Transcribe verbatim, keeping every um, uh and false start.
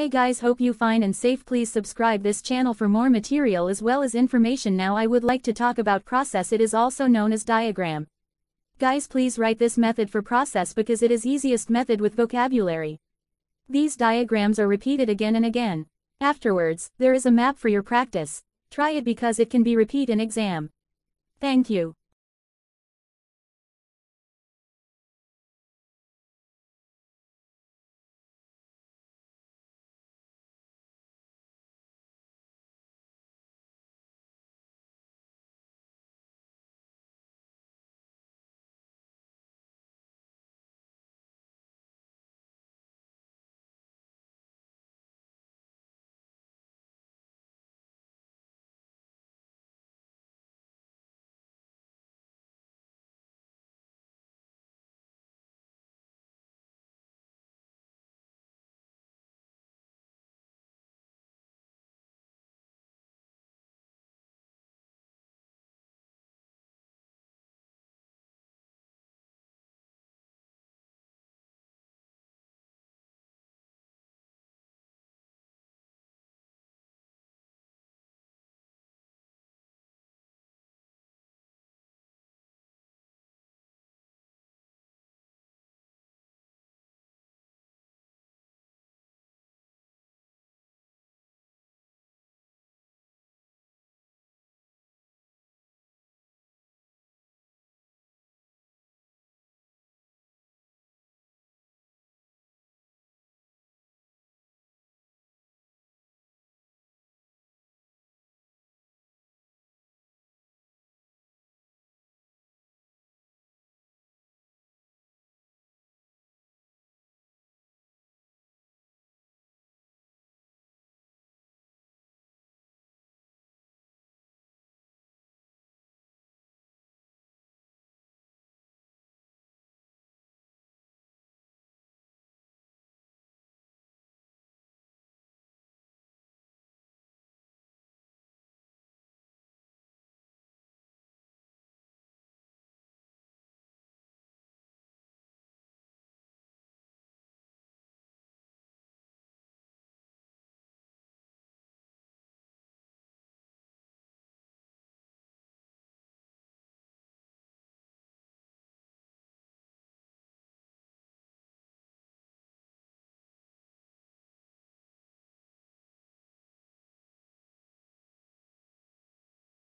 Hey guys, hope you fine and safe. Please subscribe this channel for more material as well as information. Now I would like to talk about process. It is also known as diagram. Guys, please write this method for process because it is easiest method with vocabulary. These diagrams are repeated again and again. Afterwards, there is a map for your practice. Try it because it can be repeat in exam. Thank you.